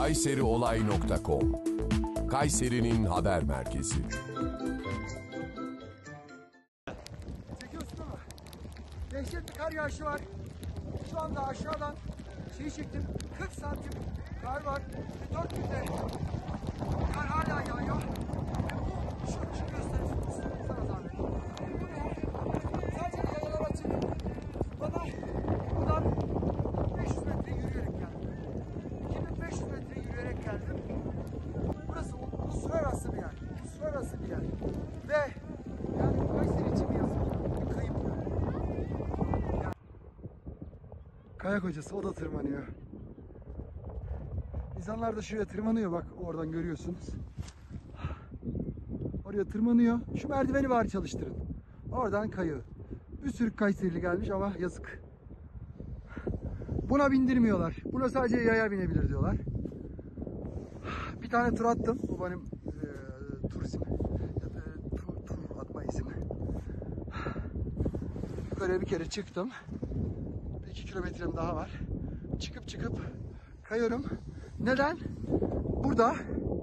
kayseriolay.com Kayseri'nin haber merkezi. Çekiyorsun ama dehşet bir kar yağışı var. Şu anda aşağıdan çektim. 40 santim kar var. Ve 4 günde kar hala yağıyor. Ve bu şu gösterisi sana zahmet. Bu ne? Sadece yayalar açık. Bana buradan 500 metre yürüyerek geldim. 2500 metre yürüyerek geldim. Burası uluslararası bir yer. Uluslararası bir yer. Ve yani Kayseri için mi yazılıyor? Bir kayıp yani. Kayak hocası, o da tırmanıyor. İnsanlar da şuraya tırmanıyor, bak oradan görüyorsunuz. Oraya tırmanıyor. Şu merdiveni bari çalıştırın. Oradan kayıyor. Bir sürü Kayserili gelmiş ama yazık. Buna bindirmiyorlar. Buna sadece yaya binebilir diyorlar. Bir tane tur attım. Bu benim tur ismi. Tur atma ismi. Böyle bir kere çıktım. 2 kilometrem daha var. Çıkıp kayıyorum. Neden? Burada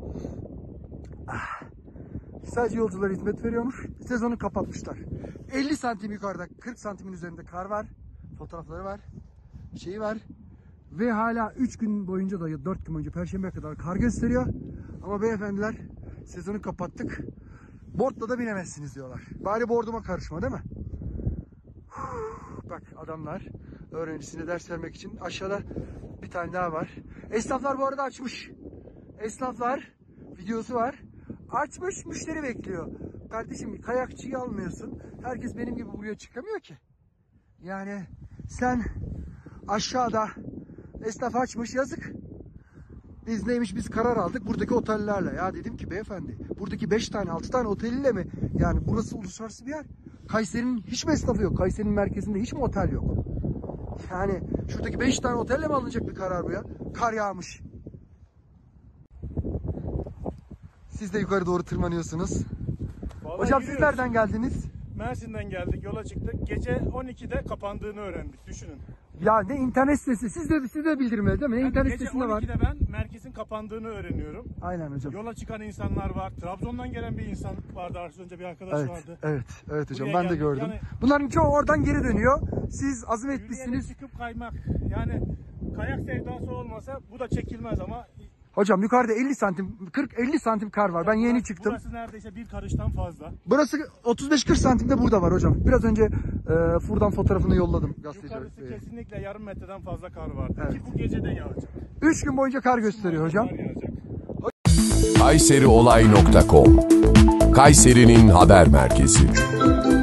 sadece yolculara hizmet veriyormuş. Sezonu kapatmışlar. 50 santim yukarıda, 40 santimin üzerinde kar var. Fotoğrafları var. Şeyi var. Ve hala 3 gün boyunca da 4 gün boyunca Perşembe'ye kadar kar gösteriyor. Ama beyefendiler sezonu kapattık. Board'la da binemezsiniz diyorlar. Bari board'uma karışma, değil mi? Bak adamlar öğrencisine ders vermek için aşağıda bir tane daha var. Esnaflar bu arada açmış. Esnaflar videosu var. Açmış, müşteri bekliyor. Kardeşim kayakçıyı almıyorsun. Herkes benim gibi buraya çıkamıyor ki. Yani sen aşağıda esnaf açmış, yazık. Biz neymiş, biz karar aldık buradaki otellerle. Ya dedim ki beyefendi buradaki 5 tane 6 tane oteliyle mi? Yani burası uluslararası bir yer. Kayseri'nin hiç mi esnafı yok? Kayseri'nin merkezinde hiç mi otel yok? Yani şuradaki 5 tane otelle mi alınacak bir karar bu ya? Kar yağmış. Siz de yukarı doğru tırmanıyorsunuz. Vallahi hocam yürüyoruz. siz nereden geldiniz? Mersin'den geldik, yola çıktık. Gece 12'de kapandığını öğrendik, düşünün. Ya ne internet sitesi? Siz de bildirmeli değil mi? Ne internet Gece sitesinde var? 12'de ben merkezin kapandığını öğreniyorum. Aynen hocam. Yola çıkan insanlar var. Trabzon'dan gelen bir insan vardı. Az önce bir arkadaş vardı. Evet hocam, Buraya ben de geldik. gördüm. Yani, bunların çoğu oradan geri dönüyor. Siz azim yürüyerek etmişsiniz. çıkıp kaymak. Yani kayak sevdası olmasa bu da çekilmez ama. Hocam yukarıda 50 santim, 40-50 santim kar var. Ben yeni çıktım. Burası neredeyse bir karıştan fazla. Burası 35-40 santimde burada var hocam. Biraz önce Fur'dan fotoğrafını yolladım gazeteci. Yukarısı kesinlikle yarım metreden fazla kar vardı. Evet. Ki bu gece de yağacak. 3 gün boyunca kar gösteriyor hocam. Kar yağacak. kayseriolay.com Kayseri'nin haber merkezi.